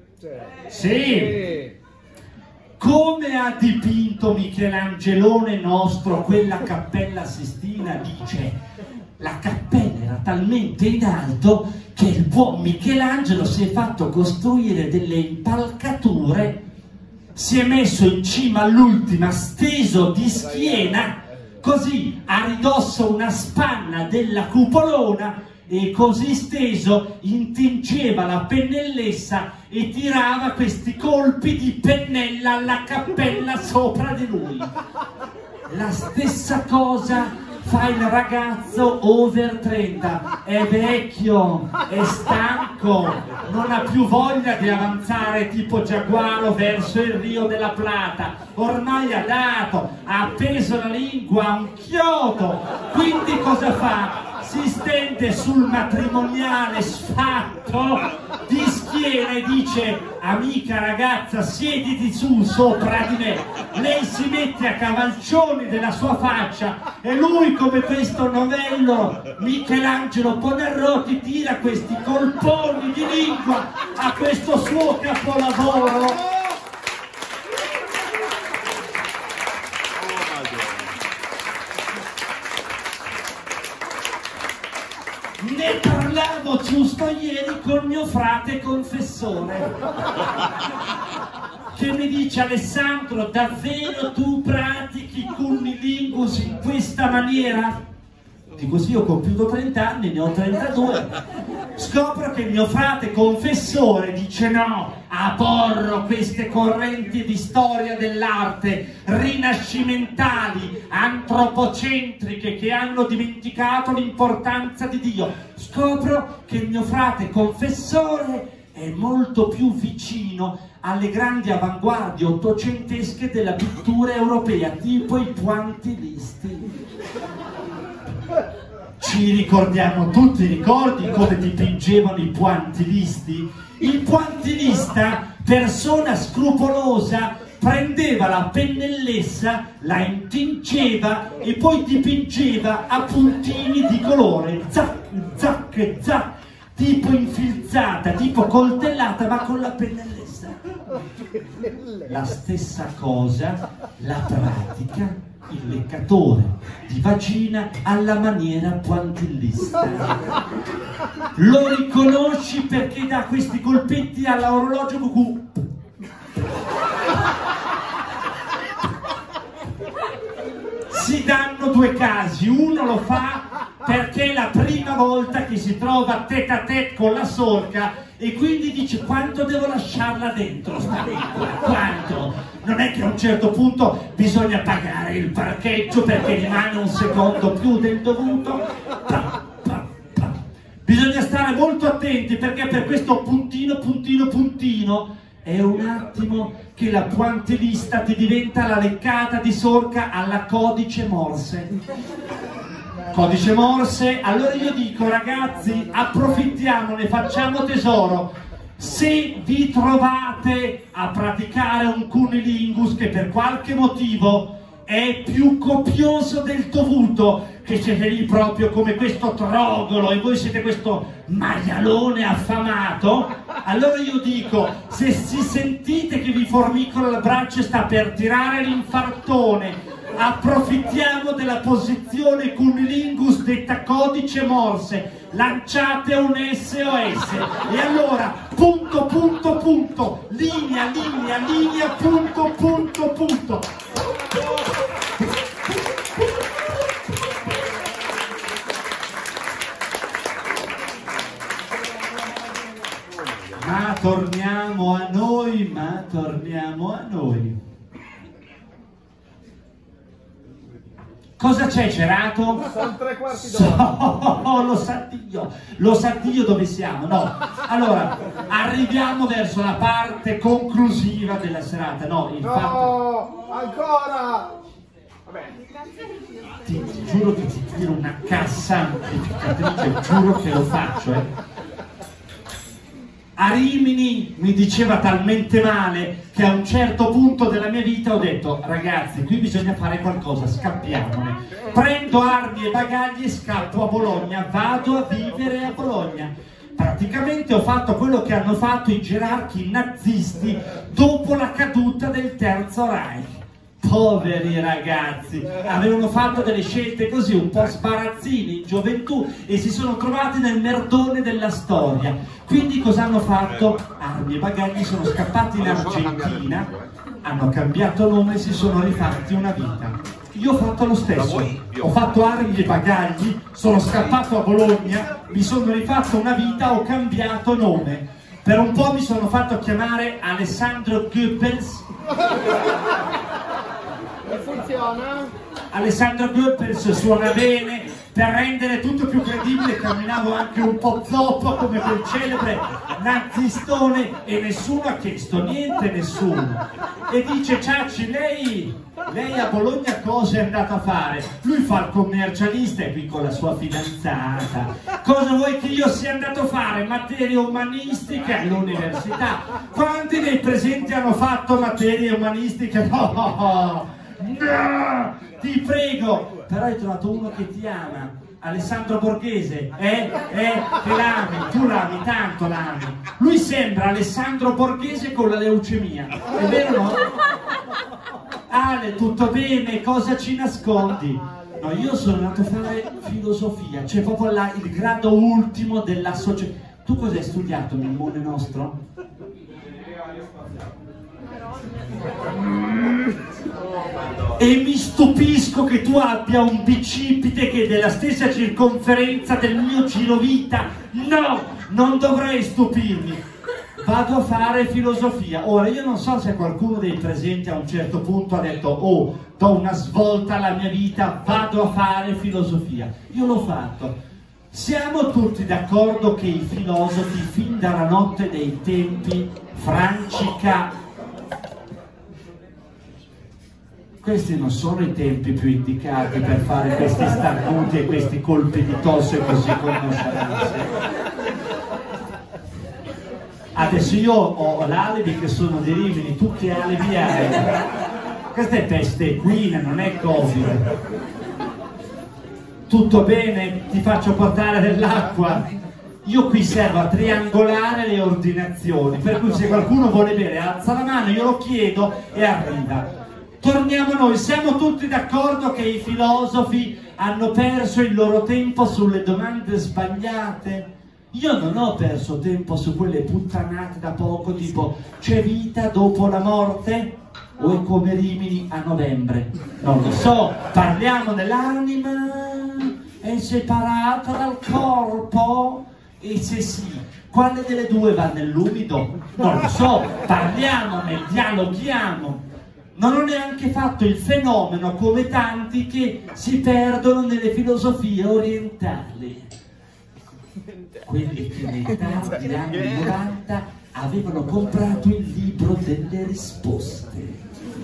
Sì. Come ha dipinto Michelangelone nostro quella Cappella Sistina? Dice, la cappella era talmente in alto che il buon Michelangelo si è fatto costruire delle impalcature, si è messo in cima all'ultima, steso di schiena, così a ridosso una spanna della cupolona, e così steso intingeva la pennellessa e tirava questi colpi di pennella alla cappella sopra di lui. La stessa cosa fa il ragazzo over 30, è vecchio, è stanco, non ha più voglia di avanzare tipo giaguaro verso il Rio della Plata, ormai ha dato, ha appeso la lingua a un chiodo, quindi cosa fa? Si stende sul matrimoniale sfatto di schiena e dice, amica ragazza, siediti su sopra di me. Lei si mette a cavalcioni della sua faccia e lui, come questo novello Michelangelo Buonarroti, tira questi colponi di lingua a questo suo capolavoro. Ne parlavo giusto ieri con mio frate confessore, che mi dice, Alessandro, davvero tu pratichi cunnilingus in questa maniera? Dico sì, ho compiuto 30 anni, ne ho 32. Scopro che mio frate confessore dice no, aborro queste correnti di storia dell'arte rinascimentali, antropocentriche, che hanno dimenticato l'importanza di Dio. Scopro che mio frate confessore è molto più vicino alle grandi avanguardie ottocentesche della pittura europea, tipo i pointilisti. Ci ricordiamo tutti, ricordi come dipingevano i pointilisti? Il pointilista, persona scrupolosa, prendeva la pennellessa, la intingeva e poi dipingeva a puntini di colore, zac, zac, zac, tipo infilzata, tipo coltellata, ma con la pennellessa. La stessa cosa la pratica il leccatore di vagina alla maniera pointillista. Lo riconosci perché dà questi colpetti all'orologio cucù. Si danno due casi, uno lo fa perché è la prima volta che si trova tête à tête con la sorca e quindi dice quanto devo lasciarla dentro sta lingua, quanto? Non è che a un certo punto bisogna pagare il parcheggio perché rimane un secondo più del dovuto. Bisogna stare molto attenti perché per questo puntino, puntino, puntino è un attimo che la pointillista ti diventa la leccata di sorca alla codice Morse. Codice Morse, allora io dico ragazzi, approfittiamone, facciamo tesoro. Se vi trovate a praticare un cunnilingus che per qualche motivo è più copioso del dovuto, che siete lì proprio come questo trogolo e voi siete questo maialone affamato, allora io dico, se si sentite che vi formicola il braccio e sta per tirare l'infartone, approfittiamo della posizione cunilingus detta codice Morse, lanciate un SOS e allora punto punto punto, linea linea linea, punto punto punto. Ma torniamo a noi, ma torniamo a noi. Cosa c'è, Cerato? Sono 3/4 d'ora. Lo sa Dio dove siamo, no? Allora, arriviamo verso la parte conclusiva della serata, no? Il fatto... No, ancora! Vabbè. Ti giuro che ti tiro una cassa amplificatrice, giuro che lo faccio, A Rimini mi diceva talmente male che a un certo punto della mia vita ho detto: ragazzi, qui bisogna fare qualcosa, scappiamone. Prendo armi e bagagli e scappo a Bologna, vado a vivere a Bologna. Praticamente ho fatto quello che hanno fatto i gerarchi nazisti dopo la caduta del Terzo Reich. Poveri ragazzi, avevano fatto delle scelte così un po' sbarazzini in gioventù e si sono trovati nel merdone della storia. Quindi cosa hanno fatto? Armi e bagagli, sono scappati in Argentina, hanno cambiato nome e si sono rifatti una vita. Io ho fatto lo stesso, ho fatto armi e bagagli, sono scappato a Bologna, mi sono rifatto una vita, ho cambiato nome. Per un po' mi sono fatto chiamare Alessandro Goebbels. Funziona? Alessandro Goebbels suona bene, per rendere tutto più credibile camminavo anche un po' zoppo come quel celebre nazistone e nessuno ha chiesto niente, nessuno. E dice: Ciacci, lei a Bologna cosa è andata a fare? Lui fa il commercialista e qui con la sua fidanzata. Cosa vuoi che io sia andato a fare? Materie umanistiche all'università. Quanti dei presenti hanno fatto materie umanistiche? No! No, ti prego, però hai trovato uno che ti ama, Alessandro Borghese, che l'ami, tu l'ami, tanto l'ami. Lui sembra Alessandro Borghese con la leucemia, è vero, no? Ale, tutto bene, cosa ci nascondi? No, io sono andato a fare filosofia, cioè proprio il grado ultimo della società. Tu cosa hai studiato, Mimmone nostro? E mi stupisco che tu abbia un bicipite che è della stessa circonferenza del mio girovita. No, non dovrei stupirmi. Vado a fare filosofia. Ora, io non so se qualcuno dei presenti a un certo punto ha detto: oh, do una svolta alla mia vita, vado a fare filosofia. Io l'ho fatto. Siamo tutti d'accordo che i filosofi fin dalla notte dei tempi, questi non sono i tempi più indicati per fare questi starnuti e questi colpi di tosse così con nonchalance. Adesso io ho l'alibi che sono di Rimini, tu che alibi hai? Questa è peste equina, non è Covid. Tutto bene? Ti faccio portare dell'acqua? Io qui servo a triangolare le ordinazioni, per cui se qualcuno vuole bere alza la mano, io lo chiedo e arriva. Torniamo a noi, siamo tutti d'accordo che i filosofi hanno perso il loro tempo sulle domande sbagliate? Io non ho perso tempo su quelle puttanate da poco, tipo: c'è vita dopo la morte? O è come Rimini a novembre? Non lo so, parliamo dell'anima, è separata dal corpo? E se sì, quale delle due va nell'umido? Non lo so, parliamone, dialoghiamo. Non ho neanche fatto il fenomeno come tanti che si perdono nelle filosofie orientali. Quelli che nei tardi anni 90 avevano comprato il libro delle risposte.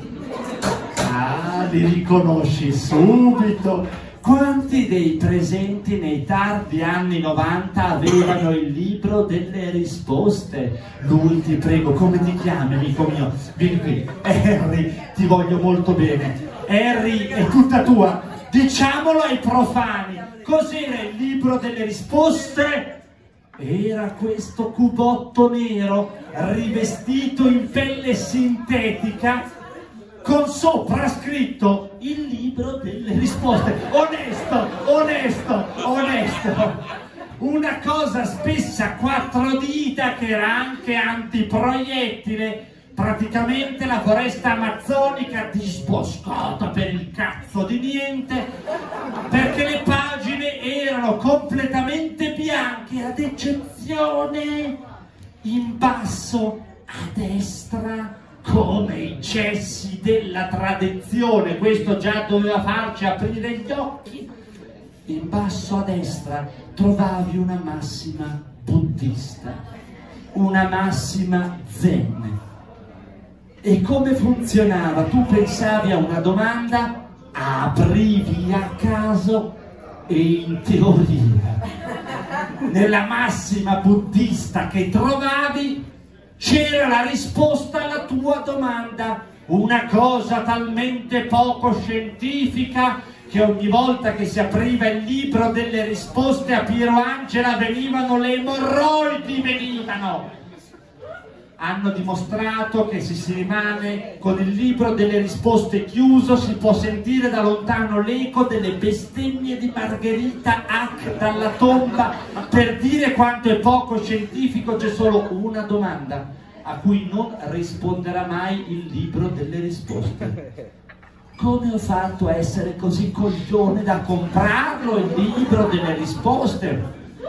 Ah, li riconosci subito. Quanti dei presenti nei tardi anni 90 avevano il libro delle risposte? Lui, ti prego, come ti chiami, amico mio? Vieni qui. Harry, ti voglio molto bene. Harry, è tutta tua. Diciamolo ai profani. Cos'era il libro delle risposte? Era questo cubotto nero rivestito in pelle sintetica con sopra scritto il libro delle risposte. Onesto, onesto, onesto. Una cosa spessa a 4 dita che era anche antiproiettile. Praticamente la foresta amazzonica disboscata per il cazzo di niente, perché le pagine erano completamente bianche, ad eccezione in basso a destra, come i cessi della tradizione. Questo già doveva farci aprire gli occhi. In basso a destra trovavi una massima buddista, una massima zen. E come funzionava? Tu pensavi a una domanda, aprivi a caso e in teoria nella massima buddista che trovavi c'era la risposta alla tua domanda. Una cosa talmente poco scientifica che ogni volta che si apriva il libro delle risposte a Piero Angela venivano le emorroidi, venivano. Hanno dimostrato che se si rimane con il libro delle risposte chiuso si può sentire da lontano l'eco delle bestemmie di Margherita Hack dalla tomba, per dire quanto è poco scientifico. C'è solo una domanda a cui non risponderà mai il libro delle risposte. Come ho fatto a essere così coglione da comprarlo il libro delle risposte?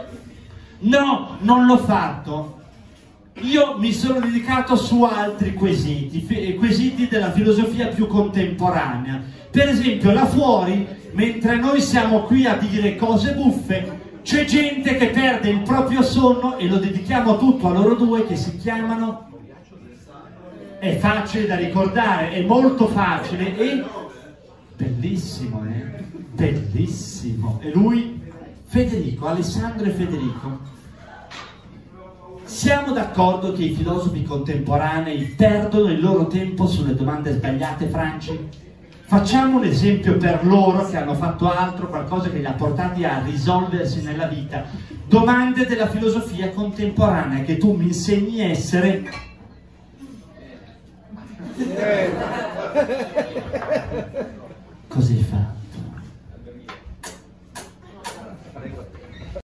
No, non l'ho fatto. Io mi sono dedicato su altri quesiti, quesiti della filosofia più contemporanea. Per esempio, là fuori, mentre noi siamo qui a dire cose buffe, c'è gente che perde il proprio sonno, e lo dedichiamo tutto a loro due, che si chiamano... È facile da ricordare, è molto facile e bellissimo, bellissimo. E lui, Federico, Alessandro e Federico. Siamo d'accordo che i filosofi contemporanei perdono il loro tempo sulle domande sbagliate, Franci? Facciamo un esempio per loro che hanno fatto altro, qualcosa che li ha portati a risolversi nella vita. Domande della filosofia contemporanea che tu mi insegni a essere... Così fa.